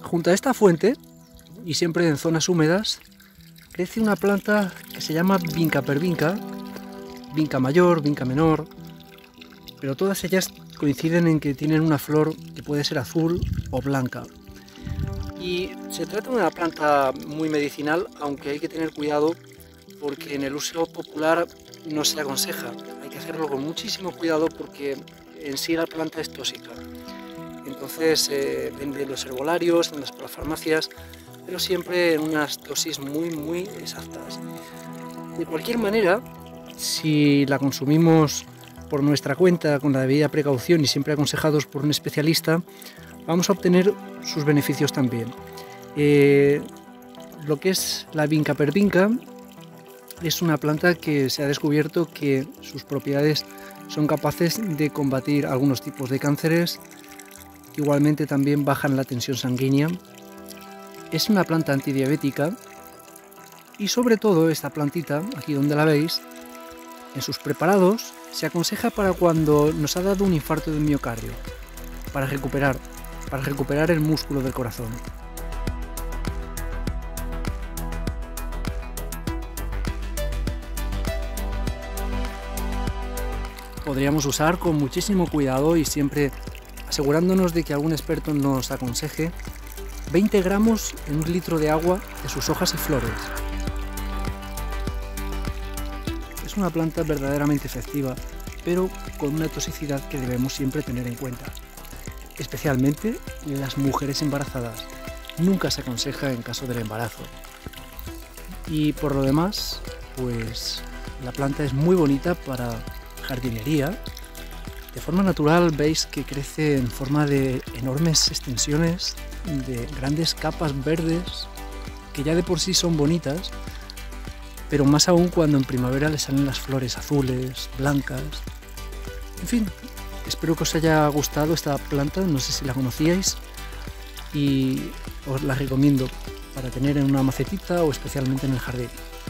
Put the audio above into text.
Junto a esta fuente, y siempre en zonas húmedas, crece una planta que se llama vinca pervinca, vinca mayor, vinca menor, pero todas ellas coinciden en que tienen una flor que puede ser azul o blanca. Y se trata de una planta muy medicinal, aunque hay que tener cuidado porque en el uso popular no se aconseja. Hay que hacerlo con muchísimo cuidado porque en sí la planta es tóxica. Entonces venden en los herbolarios, en las farmacias, pero siempre en unas dosis muy exactas. De cualquier manera, si la consumimos por nuestra cuenta, con la debida precaución y siempre aconsejados por un especialista, vamos a obtener sus beneficios también. Lo que es la vinca pervinca es una planta que se ha descubierto que sus propiedades son capaces de combatir algunos tipos de cánceres, igualmente también bajan la tensión sanguínea. Es una planta antidiabética y sobre todo esta plantita, aquí donde la veis, en sus preparados se aconseja para cuando nos ha dado un infarto de miocardio, para recuperar el músculo del corazón. Podríamos usar con muchísimo cuidado y siempre asegurándonos de que algún experto nos aconseje 20 gramos en 1 litro de agua de sus hojas y flores. Es una planta verdaderamente efectiva, pero con una toxicidad que debemos siempre tener en cuenta, especialmente en las mujeres embarazadas. Nunca se aconseja en caso del embarazo. Y por lo demás, pues la planta es muy bonita para jardinería. De forma natural veis que crece en forma de enormes extensiones, de grandes capas verdes, que ya de por sí son bonitas, pero más aún cuando en primavera le salen las flores azules, blancas. En fin, espero que os haya gustado esta planta, no sé si la conocíais, y os la recomiendo para tener en una macetita o especialmente en el jardín.